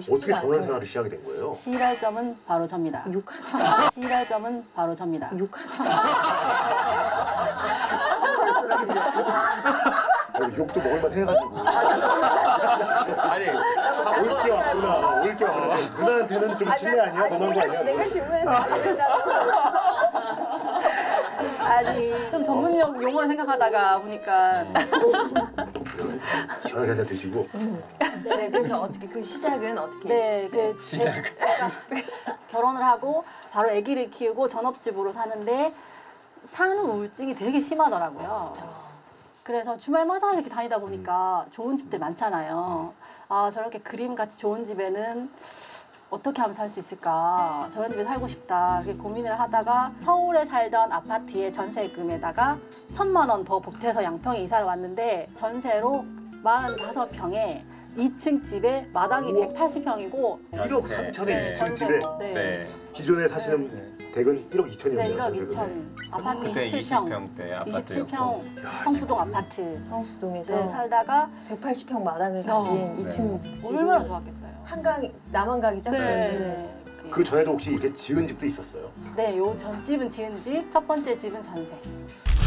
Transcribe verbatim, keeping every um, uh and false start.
어떻게 결혼 생활을 시작이 된 거예요? 시발점은 바로 접니다. 욕하지 마. 시발점은 바로 접니다. 욕하지 마. 아니, 욕도 먹을만 해가지고. 아니 올게 왔구나. 올게 왔구나. 누나한테는 좀 친례 아니야? 너무한 거 아니야? 내가 질문했는데 안 된다고. 아니 좀 전문용 용어를 생각하다가 보니까 시원하게 한잔 드시고. 네, 그래서 어떻게 그 시작은 어떻게? 네, 그 시작. 제가 결혼을 하고 바로 아기를 키우고 전업주부로 사는데 산후 우울증이 되게 심하더라고요. 그래서 주말마다 이렇게 다니다 보니까 좋은 집들 많잖아요. 아 저렇게 그림같이 좋은 집에는 어떻게 하면 살 수 있을까? 저런 집에 살고 싶다. 이렇게 고민을 하다가 서울에 살던 아파트의 전세금에다가 천만 원 더 보태서 양평에 이사를 왔는데 전세로 사십오 평에 이 층 집에 마당이 우와. 백팔십 평이고 일억 삼천에 네, 이 층 전세. 집에 네. 네. 기존에 사시는 댁은 일억 이천이었네요. 네, 일억 이천. 아파트 그때 이십칠 평. 이십 평대 아파트였고. 이십칠 평 성수동 아파트. 성수동에서 네, 살다가 백팔십 평 마당을 어. 가진 네. 이 층 집이 얼마나 좋았겠어요. 한강 남한강이죠? 네. 그 전에도 혹시 이렇게 지은 집도 있었어요? 네, 요 전 집은 지은 집, 첫 번째 집은 전세.